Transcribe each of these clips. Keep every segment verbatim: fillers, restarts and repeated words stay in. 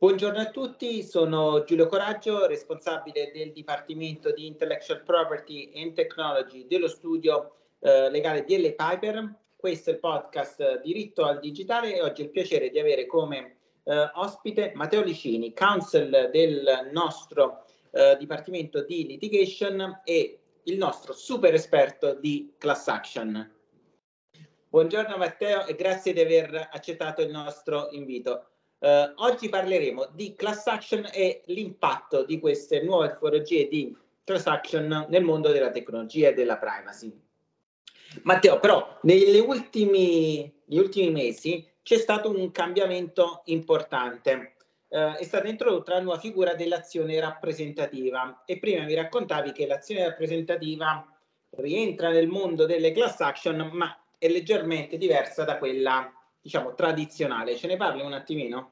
Buongiorno a tutti, sono Giulio Coraggio, responsabile del Dipartimento di Intellectual Property and Technology dello studio eh, legale D L Piper. Questo è il podcast Diritto al Digitale e oggi ho il piacere di avere come eh, ospite Matteo Licini, counsel del nostro eh, Dipartimento di Litigation e il nostro super esperto di class action. Buongiorno Matteo e grazie di aver accettato il nostro invito. Uh, oggi parleremo di class action e l'impatto di queste nuove tipologie di class action nel mondo della tecnologia e della privacy. Matteo, però, negli ultimi, negli ultimi mesi c'è stato un cambiamento importante. Uh, è stata introdotta la nuova figura dell'azione rappresentativa e prima mi raccontavi che l'azione rappresentativa rientra nel mondo delle class action, ma è leggermente diversa da quella, diciamo, tradizionale. Ce ne parli un attimino?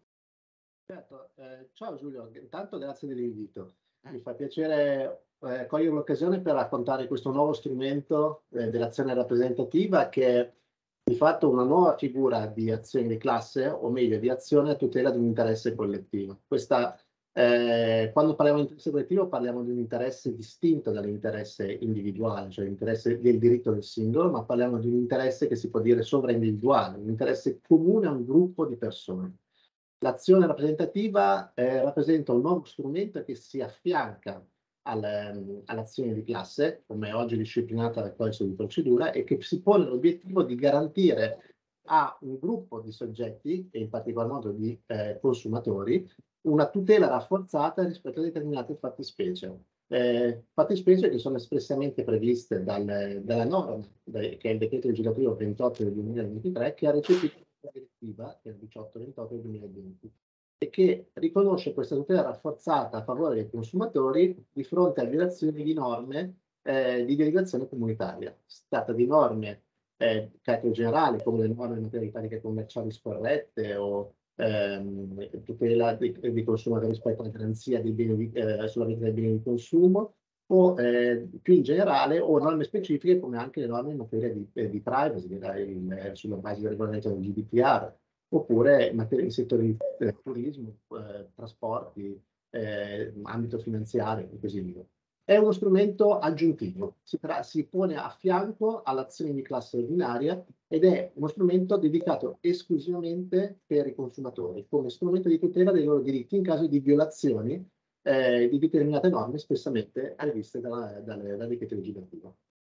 Certo, eh, ciao Giulio, intanto grazie dell'invito. Mi fa piacere eh, cogliere l'occasione per raccontare questo nuovo strumento eh, dell'azione rappresentativa che è di fatto una nuova figura di azione di classe, o meglio di azione a tutela di un interesse collettivo. Questa, eh, quando parliamo di interesse collettivo parliamo di un interesse distinto dall'interesse individuale, cioè l'interesse del diritto del singolo, ma parliamo di un interesse che si può dire sovraindividuale, un interesse comune a un gruppo di persone. L'azione rappresentativa eh, rappresenta un nuovo strumento che si affianca al, um, all'azione di classe, come è oggi disciplinata dal codice di procedura, e che si pone l'obiettivo di garantire a un gruppo di soggetti, e in particolar modo di eh, consumatori, una tutela rafforzata rispetto a determinate fattispecie. Eh, fattispecie che sono espressamente previste dal, dalla norma, che è il decreto legislativo ventotto del duemilaventitré, che ha recepito la direttiva, che è il diciotto ventotto del duemilaventi, e che riconosce questa tutela rafforzata a favore dei consumatori di fronte a violazioni di norme eh, di delegazione comunitaria. Si tratta di norme eh, carattere generale, come le norme in materia di pratiche commerciali scorrette o ehm, tutela dei, dei consumatori rispetto alla garanzia dei beni di, eh, sulla vendita dei beni di consumo, o eh, più in generale, o norme specifiche come anche le norme in materia di, eh, di privacy, il, eh, sulla base del regolamento del G D P R, oppure in materia di settori di eh, turismo, eh, trasporti, eh, ambito finanziario e così via. È uno strumento aggiuntivo, si, tra, si pone a fianco all'azione di classe ordinaria ed è uno strumento dedicato esclusivamente per i consumatori, come strumento di tutela dei loro diritti in caso di violazioni eh, di determinate norme, spessamente previste dalla, dalla, dal decreto legislativo.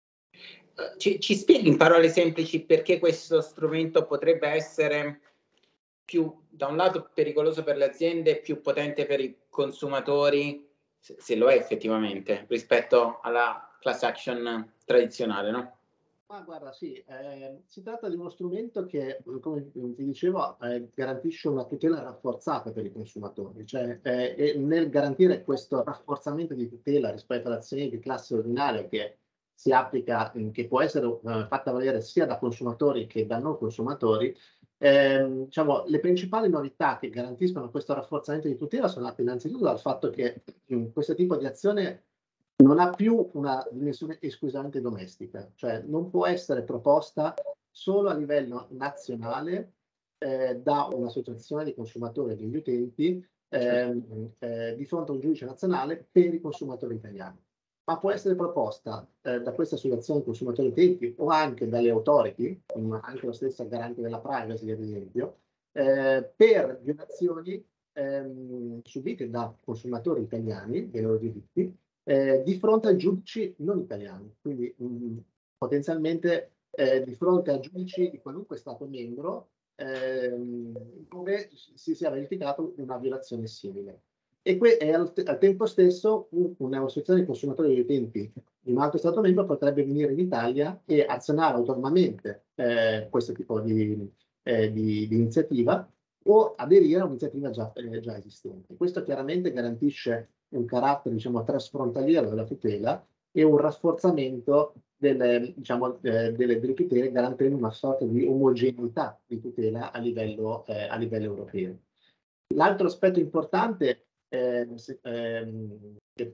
Ci, ci spieghi in parole semplici perché questo strumento potrebbe essere più, da un lato, pericoloso per le aziende, più potente per i consumatori, se, se lo è effettivamente, rispetto alla class action tradizionale, no? Ma guarda, sì, eh, si tratta di uno strumento che, come ti dicevo, eh, garantisce una tutela rafforzata per i consumatori, cioè eh, nel garantire questo rafforzamento di tutela rispetto all'azione di classe ordinaria che si applica, che può essere eh, fatta valere sia da consumatori che da non consumatori, eh, diciamo, le principali novità che garantiscono questo rafforzamento di tutela sono nate innanzitutto dal fatto che mh, questo tipo di azione non ha più una dimensione esclusivamente domestica, cioè non può essere proposta solo a livello nazionale eh, da un'associazione di consumatori e degli utenti ehm, eh, di fronte a un giudice nazionale per i consumatori italiani, ma può essere proposta eh, da questa associazione di consumatori e utenti o anche dalle authority, anche la stessa garante della privacy ad esempio, eh, per violazioni ehm, subite da consumatori italiani dei loro diritti, Eh, di fronte a giudici non italiani, quindi mh, potenzialmente eh, di fronte a giudici di qualunque Stato membro ehm, dove si sia verificato una violazione simile. E que- e al, al tempo stesso un, un'associazione di consumatori e utenti di un altro Stato membro potrebbe venire in Italia e azionare autonomamente eh, questo tipo di, eh, di, di iniziativa o aderire a un'iniziativa già, eh, già esistente. Questo chiaramente garantisce un carattere, diciamo, trasfrontaliero della tutela e un rafforzamento delle, diciamo, eh, delle, delle tutele, garantendo una sorta di omogeneità di tutela a livello, eh, a livello europeo. L'altro aspetto importante eh, se, ehm, che,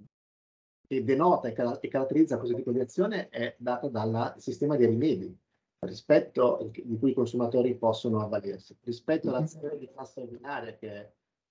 che denota e, car- e caratterizza questo tipo di azione è dato dal sistema di rimedi rispetto di cui i consumatori possono avvalersi. Rispetto all'azione di classe ordinaria che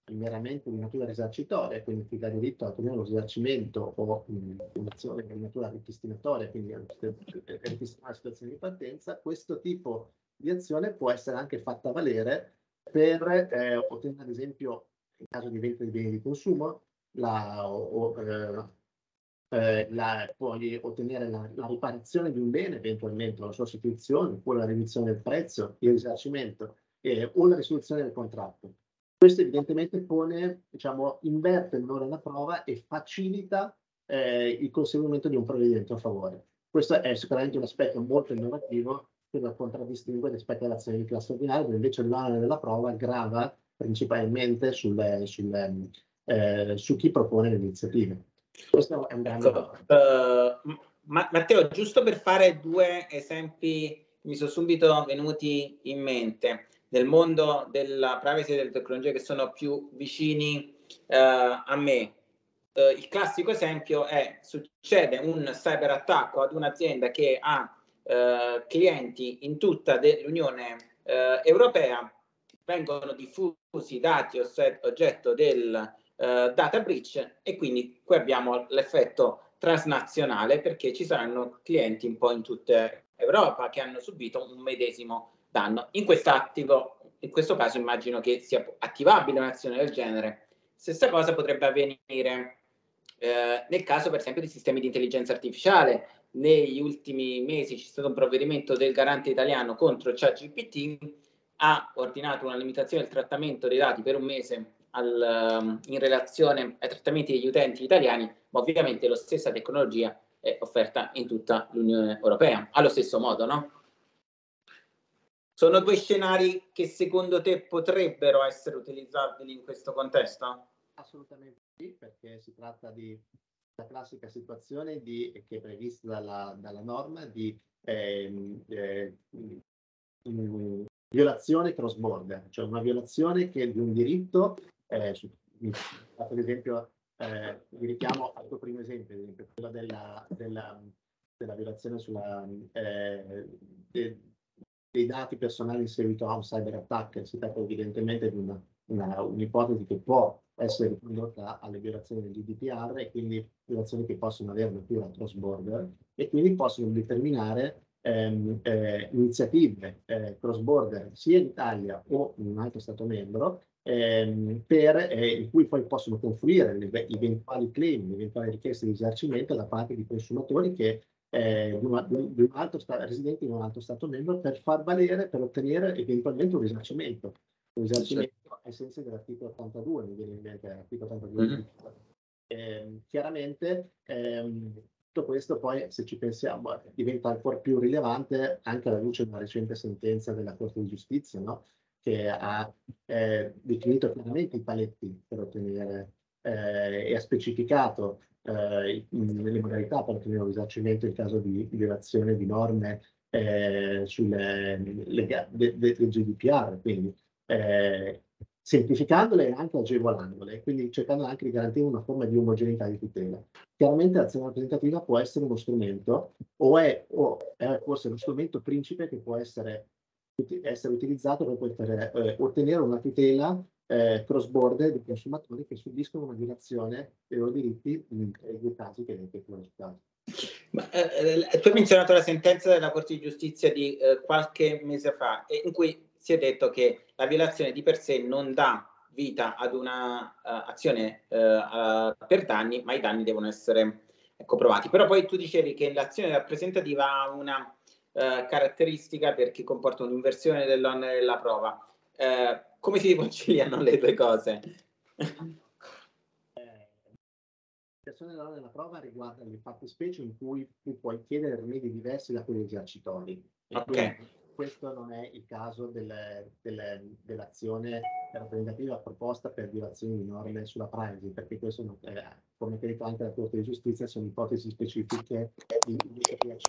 meramente di natura risarcitoria, quindi chi dà diritto a ottenere lo risarcimento o un'azione di natura ripristinatoria, quindi ripristinare la situazione di partenza, questo tipo di azione può essere anche fatta valere per eh, ottenere, ad esempio, in caso di vendita di beni di consumo, la, o, eh, eh, la, puoi ottenere la, la riparazione di un bene, eventualmente la sua sostituzione, oppure la riduzione del prezzo, il risarcimento eh, o la risoluzione del contratto. Questo evidentemente pone, diciamo, inverte l'onere alla prova e facilita eh, il conseguimento di un provvedimento a favore. Questo è sicuramente un aspetto molto innovativo che lo contraddistingue rispetto all'azione di classe ordinaria, dove invece l'onere della prova grava principalmente sul, sul, eh, su chi propone le iniziative. Questo è un grande... Ecco, uh, ma, Matteo, giusto per fare due esempi mi sono subito venuti in mente del mondo della privacy e delle tecnologie che sono più vicini uh, a me. Uh, il classico esempio è: succede un cyberattacco ad un'azienda che ha uh, clienti in tutta l'Unione uh, Europea, vengono diffusi dati oggetto del Uh, data breach, e quindi qui abbiamo l'effetto transnazionale, perché ci saranno clienti un po' in tutta Europa che hanno subito un medesimo danno. In quest'attivo, in questo caso immagino che sia attivabile un'azione del genere. Stessa cosa potrebbe avvenire eh, nel caso per esempio di sistemi di intelligenza artificiale. Negli ultimi mesi c'è stato un provvedimento del garante italiano contro ChatGPT, ha ordinato una limitazione del trattamento dei dati per un mese al, in relazione ai trattamenti degli utenti italiani, ma ovviamente la stessa tecnologia è offerta in tutta l'Unione Europea, allo stesso modo, no? Sono due scenari che secondo te potrebbero essere utilizzabili in questo contesto? Assolutamente sì, perché si tratta di la classica situazione di, che è prevista dalla, dalla norma di eh, eh, violazione cross border, cioè una violazione che di un diritto, eh, su, ad esempio, eh, vi richiamo al tuo primo esempio, ad esempio quello della, della, della violazione sulla, eh, de, dei dati personali in seguito a un cyber attack. Si tratta evidentemente di una, una, un'ipotesi che può essere ricondotta alle violazioni del G D P R, e quindi violazioni che possono avere natura cross border e quindi possono determinare Ehm, eh, iniziative eh, cross border sia in Italia o in un altro Stato membro, ehm, per, eh, in cui poi possono confluire le eventuali claim, le eventuali richieste di risarcimento da parte di consumatori che eh, di un, di un altro sta, residenti in un altro Stato membro, per far valere, per ottenere eventualmente un risarcimento. Un risarcimento ai sensi dell'articolo ottantadue, mi viene in mente l'articolo ottantadue. Mm-hmm. Eh, chiaramente ehm, tutto questo poi, se ci pensiamo, diventa ancora più rilevante anche alla luce di una recente sentenza della Corte di Giustizia, no? Che ha eh, definito chiaramente i paletti per ottenere eh, e ha specificato eh, le modalità per ottenere un risarcimento in caso di violazione di norme eh, sulle, le, de, de, del G D P R, quindi eh, semplificandole e anche agevolandole, quindi cercando anche di garantire una forma di omogeneità di tutela. Chiaramente l'azione rappresentativa può essere uno strumento, o è, o è forse lo strumento principe che può essere, essere utilizzato per poter eh, ottenere una tutela eh, cross border dei consumatori che subiscono una violazione dei loro diritti in due casi che, che sono citati. Ma, eh, tu hai menzionato la sentenza della Corte di Giustizia di eh, qualche mese fa, in cui si è detto che la violazione di per sé non dà vita ad una uh, azione uh, uh, per danni, ma i danni devono essere ecco, provati. Però poi tu dicevi che l'azione rappresentativa ha una uh, caratteristica perché comporta un'inversione dell'onere della prova. Uh, come si conciliano le due cose? L'inversione dell'onere della prova riguarda le fattispecie in cui tu puoi chiedere rimedi diversi da quelli esercitori. Ok. Questo non è il caso delle, delle, dell'azione rappresentativa proposta per violazioni di norme sulla privacy, perché questo, non, eh, come detto anche la Corte di Giustizia, sono ipotesi specifiche di iniziative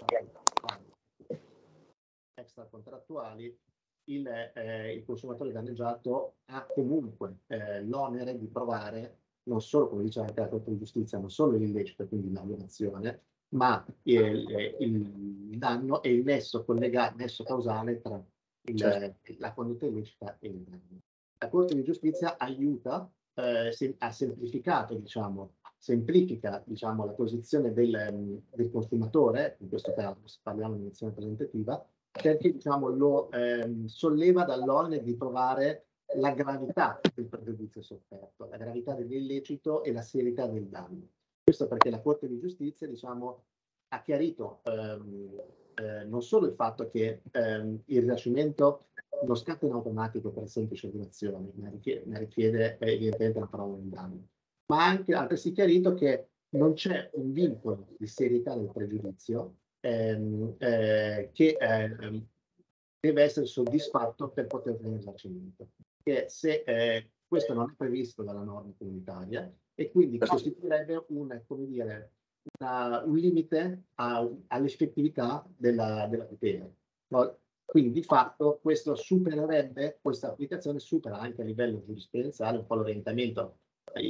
extracontrattuali. Il, eh, il consumatore danneggiato ha comunque eh, l'onere di provare non solo, come dice anche la Corte di Giustizia, non solo l'illecito, quindi la violazione, ma il, il danno e il nesso collegato, nesso causale tra il, certo. la condotta illecita e il danno. La Corte di Giustizia aiuta eh, sem- ha semplificato, diciamo, semplifica, diciamo, la posizione del, del consumatore, in questo caso se parliamo di azione presentativa, perché, diciamo, lo ehm, solleva dall'onere di trovare la gravità del pregiudizio sofferto, la gravità dell'illecito e la serietà del danno. Questo perché la Corte di Giustizia, diciamo, ha chiarito ehm, eh, non solo il fatto che ehm, il risarcimento non scatta in automatico per semplice violazione, ma richiede, ma richiede eh, evidentemente una parola in danno, ma anche altresì chiarito che non c'è un vincolo di serietà del pregiudizio ehm, eh, che eh, deve essere soddisfatto per poter ottenere il risarcimento. Che se eh, questo non è previsto dalla norma comunitaria e quindi costituirebbe un, come dire, una, un limite a, all'effettività della, della tutela. No? Quindi di fatto questo supererebbe, questa applicazione supera anche a livello giurisprudenziale un po' l'orientamento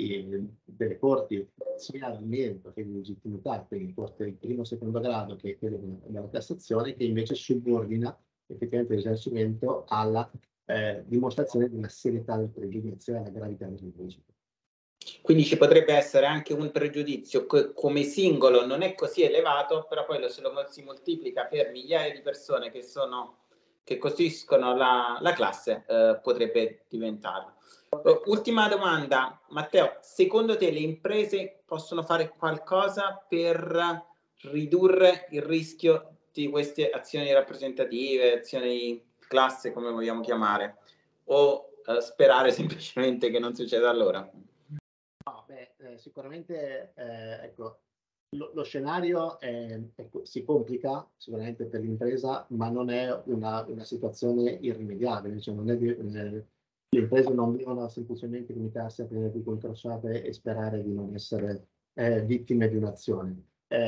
delle corti sia di merito che di legittimità, quindi corte di primo e secondo grado che quello della Cassazione, che invece subordina effettivamente il risarcimento alla eh, dimostrazione di una serietà del pregiudizio e alla gravità dell'illecito. Quindi ci potrebbe essere anche un pregiudizio che come singolo non è così elevato, però poi lo, se lo si moltiplica per migliaia di persone che, sono, che costituiscono la, la classe, eh, potrebbe diventarlo. Uh, ultima domanda, Matteo, secondo te le imprese possono fare qualcosa per ridurre il rischio di queste azioni rappresentative, azioni classe, come vogliamo chiamare, o uh, sperare semplicemente che non succeda allora? No, beh, eh, sicuramente eh, ecco, lo, lo scenario è, ecco, si complica sicuramente per l'impresa, ma non è una, una situazione irrimediabile, cioè non è, eh, le imprese non devono semplicemente limitarsi a tenere più controlate e sperare di non essere eh, vittime di un'azione.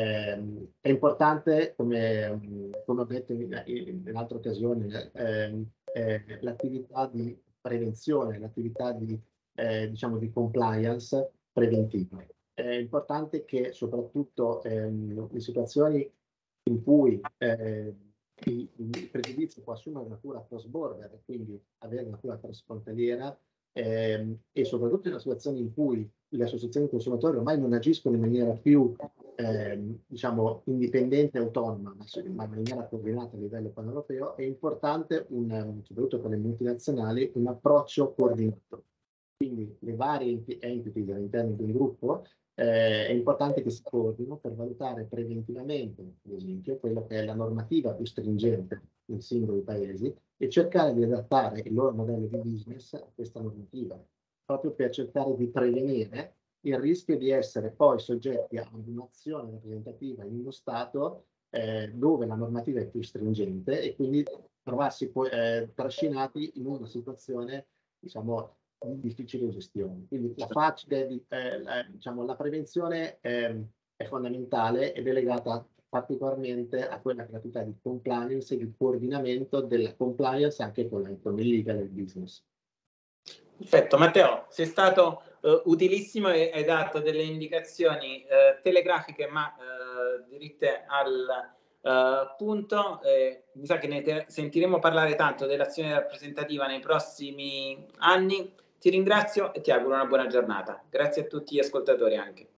Eh, è importante, come, come ho detto in, in, in altre occasioni, eh, eh, l'attività di prevenzione, l'attività di eh, diciamo di compliance preventiva. È importante che soprattutto ehm, in situazioni in cui eh, il, il pregiudizio può assumere natura cross-border e quindi avere natura transfrontaliera ehm, e soprattutto in una situazione in cui le associazioni di consumatori ormai non agiscono in maniera più ehm, diciamo indipendente e autonoma, ma in maniera coordinata a livello paneuropeo, è importante, un, soprattutto per le multinazionali, un approccio coordinato. Quindi le varie entity all'interno di un gruppo eh, è importante che si coordinino per valutare preventivamente, ad esempio, quello che è la normativa più stringente in singoli paesi e cercare di adattare il loro modello di business a questa normativa, proprio per cercare di prevenire il rischio di essere poi soggetti a un'azione rappresentativa in uno Stato eh, dove la normativa è più stringente e quindi trovarsi poi eh, trascinati in una situazione, diciamo, di difficile gestione. Quindi la facile, eh, la, diciamo, la prevenzione eh, è fondamentale ed è legata particolarmente a quella creatività di compliance e di coordinamento della compliance anche con, la, con il legal e il business. Perfetto, Matteo, sei stato uh, utilissimo e hai dato delle indicazioni uh, telegrafiche ma uh, diritte al uh, punto. Eh, mi sa che ne te- sentiremo parlare tanto dell'azione rappresentativa nei prossimi anni. Ti ringrazio e ti auguro una buona giornata. Grazie a tutti gli ascoltatori anche.